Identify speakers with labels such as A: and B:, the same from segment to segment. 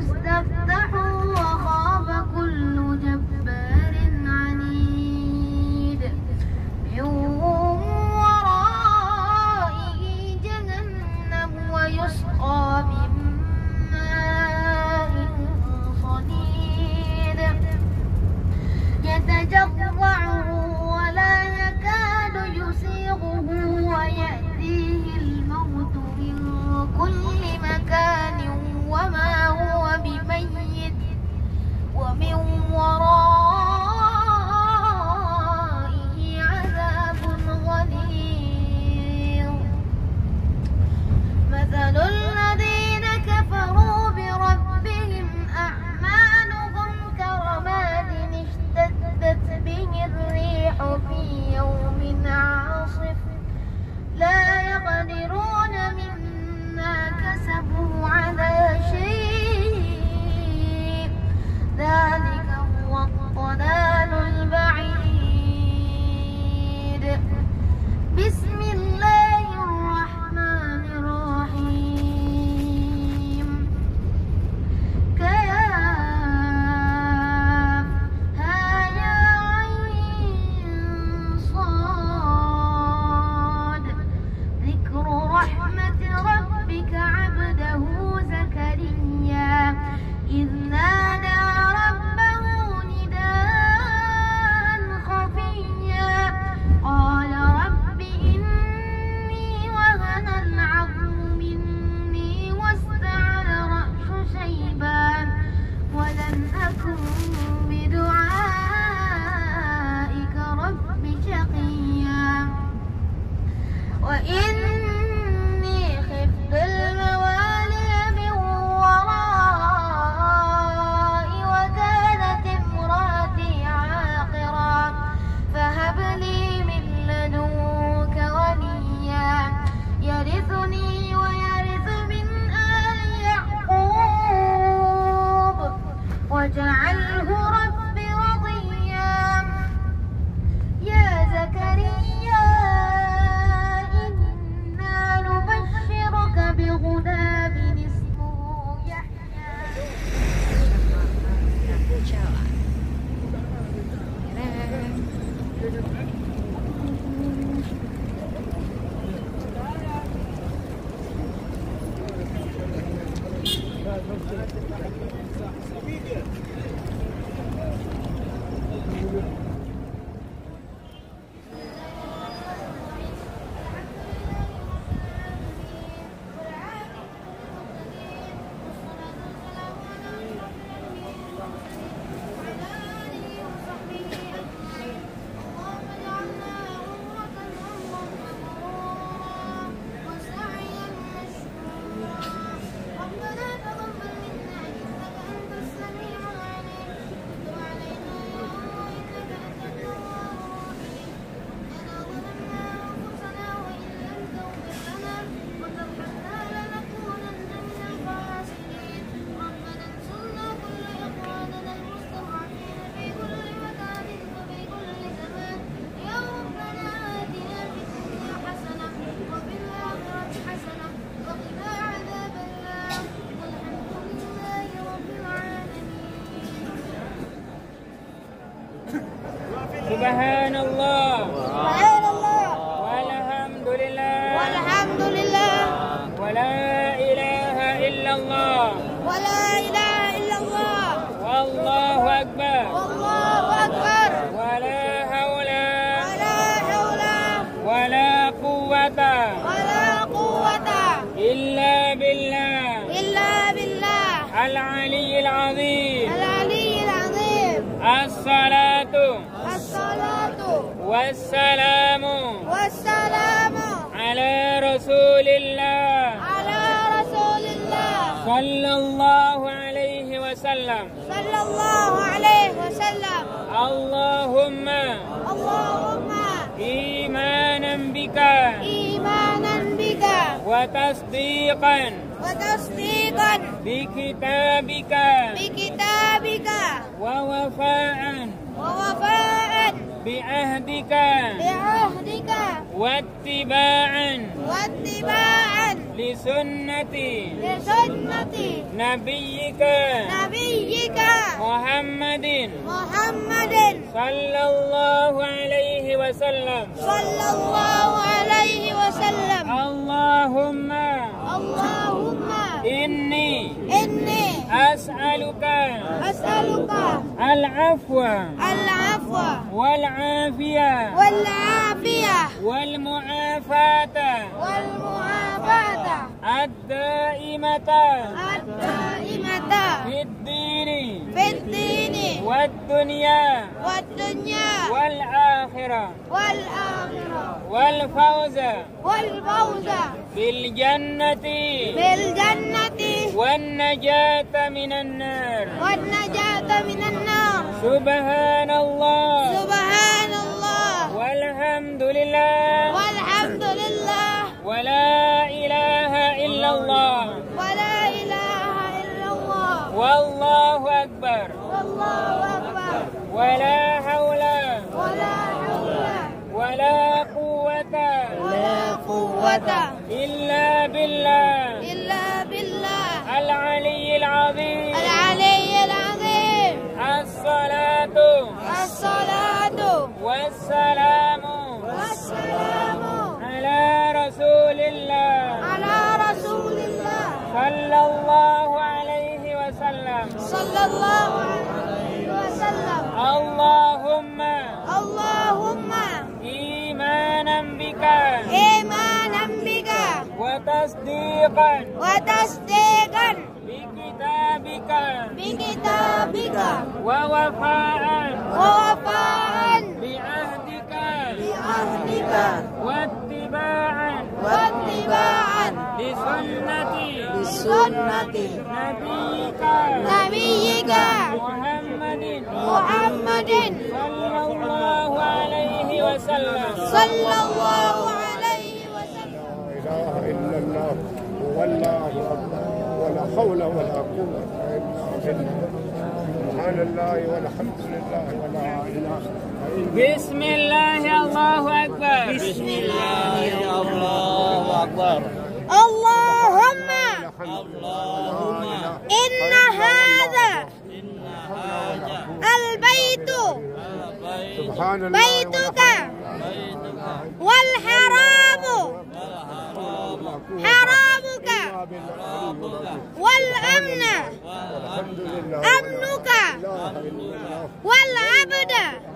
A: واستفتحوا وخاب كل جبار عنيد من ورائه جهنم ويسقى من ماء صديد يتجرعه ولا يكاد يسيغه ويأتيه الموت من كل مكان وما هو بميت ومن ورائه عذاب غليظ مثل الذين كفروا بربهم أعمالهم كرماد اشتدت به الريح في يوم عاصف لا يقدرون مما كسبوا على شيء ذلك هو الضلال البعيد بسم الله الرحمن الرحيم كافها يا عين صاد ذكر رحمة ربك عبده زكريا إذ نادى ربه نداء خفيا قال رب إني وهن العظم مني واستعل رأس شيبا ولم أكن بدعائك رب شقيا وإني خفت الموالي من ورائي وكانت امرأتي عاقرا فهب لي من لدنك وليا يرثني ويرث من آل يعقوب واجعله رب رضيا يا زكريا إنا نبشرك بغلام اسمه يحيى
B: سبحان الله
A: سبحان الله
B: والحمد لله
A: والحمد لله
B: ولا إله إلا الله
A: ولا إله إلا الله
B: والله أكبر
A: والله أكبر
B: ولا حول
A: ولا حول
B: ولا قوة
A: ولا قوة
B: إلا بالله
A: إلا بالله
B: العلي العظيم
A: العلي العظيم
B: الصلاة والسلام
A: والسلام
B: على رسول الله
A: على رسول الله
B: صلى الله عليه وسلم
A: صلى الله عليه وسلم
B: اللهم إيمانا بك وتصديقا بكتابك ووفاء بعهدك واتباعا لسنة نبيك محمد صلى الله عليه وسلم اللهم إني أسألك العفو والعافية والمعافاة الدائمة في الدين والدنيا والآخرة والفوز بالجنة والنجاة من النار سبحان الله والحمد لله ولا إله إلا الله والله أكبر ولا حول ولا قوة إلا بالله العلي العظيم الصلاة والسلام على رسول الله صلى الله عليه وسلم اللهم إيمانا بك وتصديقا بكتابك ووفاء بعهدك واتباعا لسنة نبيك محمد صلى الله عليه وسلم
C: لا إله إلا الله والله أكبر ولا حول ولا قوة إلا بالله سبحان الله والحمد لله ولا إله
B: بسم الله الله أكبر
D: بسم الله الله أكبر
A: اللهم إن هذا البيت بيتك والحرام حرامك والأمن أمنك والعبد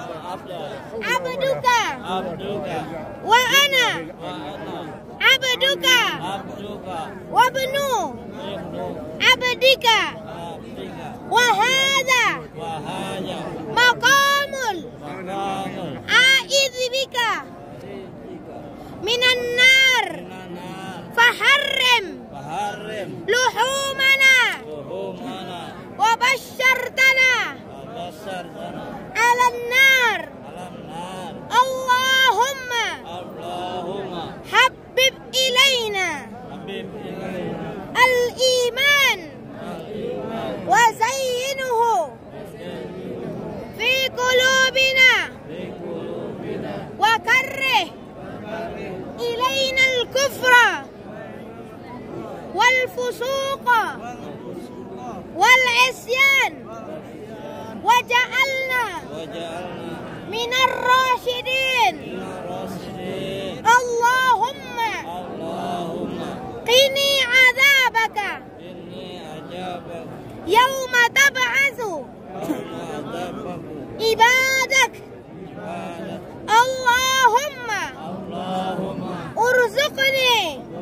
A: عبدك وأنا عبدك وابن عبدك وهذا مقام العائذ بك من النار فحرم لحومنا وبشرتنا على النار اللهم حبب إلينا الإيمان وزينه في قلوبنا وكره إلينا الكفر والفسوق والعصيان وجعلنا من الراشدين اللهم قني عذابك يوم تبعث عبادك اللهم ارزقني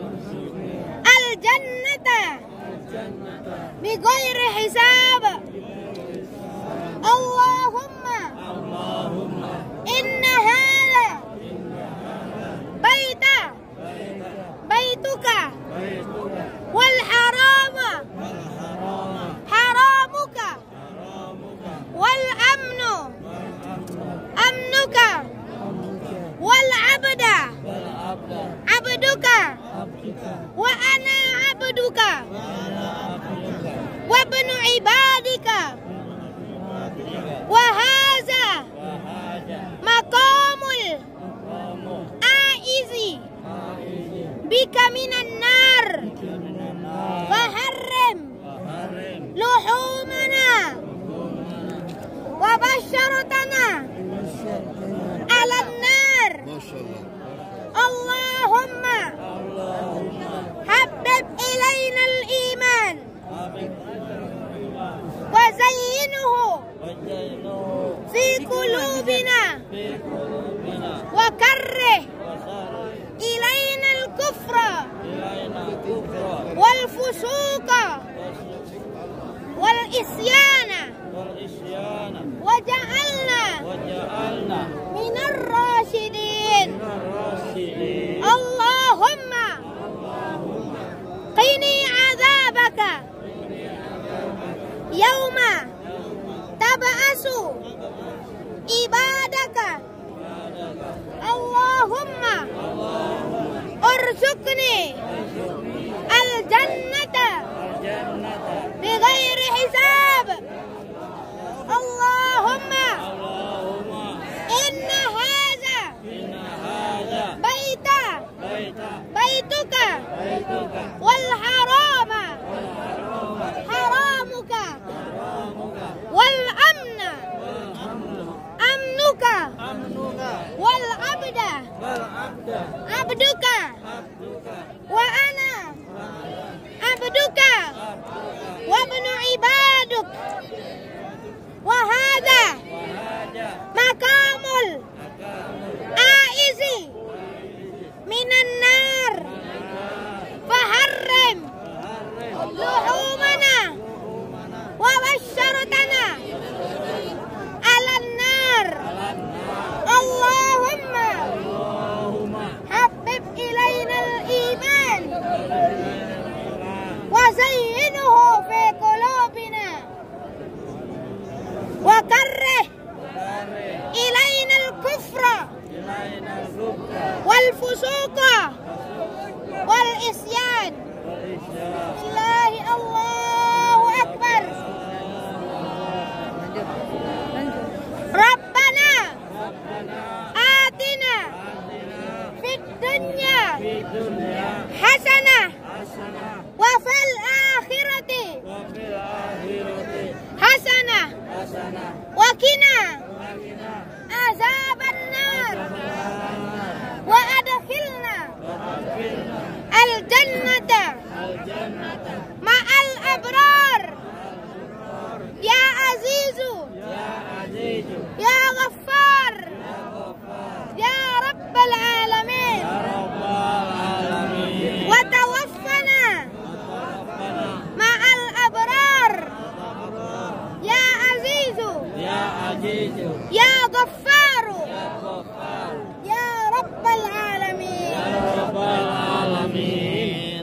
A: الجنة بغير حساب اللهم إن هذا بيتك والحرام حرامك والأمن أمنك والعبد عبدك وأنا عبدك وابن عبادك وهذا مقام العائذ بك من النار بشرتنا على النار. اللهم حبب إلينا الإيمان وزينه في قلوبنا وكره إلينا الكفر والفسوق والعصيان وجعلنا من الراشدين. اللهم قني عذابك يوم تبعث عبادك. اللهم ارزقني الجنة بغير حساب. اللهم إن هذا بيتك والحرام حرامك والأمن أمنك والعبد عبدك وأنا عبدك وابن عبادك. وهذا مقام العائز من النار فحرم لحومنا وبشرتنا على النار. اللهم حبب إلينا الإيمان وزينه في قلوبنا وكره إلينا الكفر والفسوق والعصيان. الله أكبر. ربنا آتنا في الدنيا حسنة وفي الآخرة حسنة وقنا عذاب النار وأدخلنا الجنة مع الأبرار. يا عزيز يا غفار يا رب العالمين. وتوفنا مع الأبرار. يا عزيز يا غفار يا رب العالمين.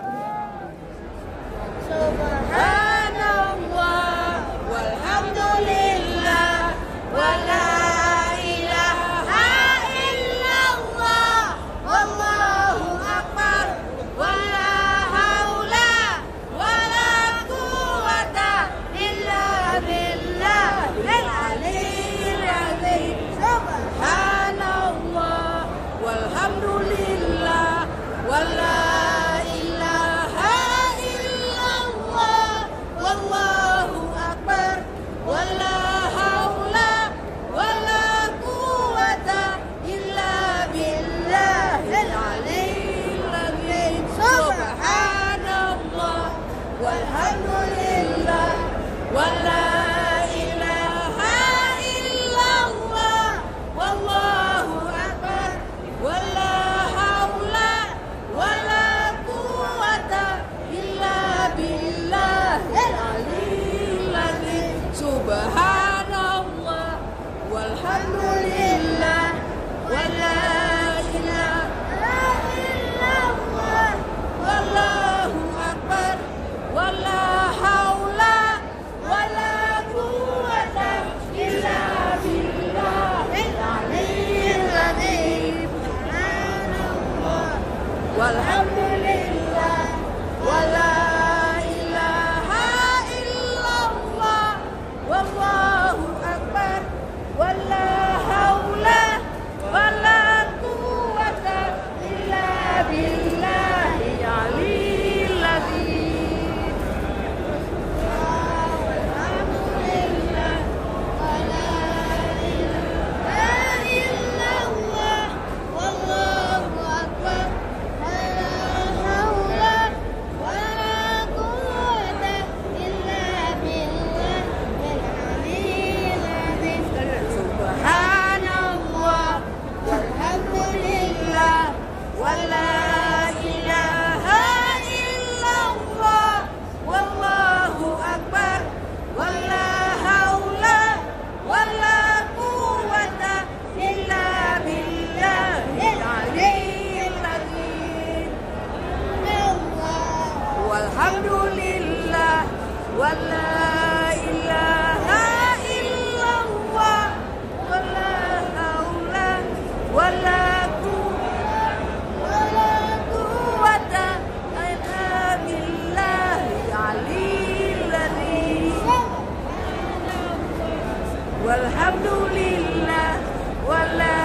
A: سبحان الله والحمد لله ولا إله إلا الله والله أكبر ولا حول ولا قوة إلا بالله العلي العظيم. سبحان الله والحمد لله ولا إله إلا الله والله أكبر ولا حول ولا قوة إلا بالله العلي العظيم. سبحان الله والحمد لله ولا إله إلا الله والله أكبر ولا حول ولا قوة إلا بالله العلي العظيم. سبحان الله والحمد لله ولا إله إلا الله والله أكبر ولا حول ولا قوة إلا بالله العلي العظيم. سبحان الله والحمد لله ولا إله إلا الله والله أكبر ولا حول ولا قوة إلا بالله العلي العظيم. والحمد لله ولا والحمد لله ولا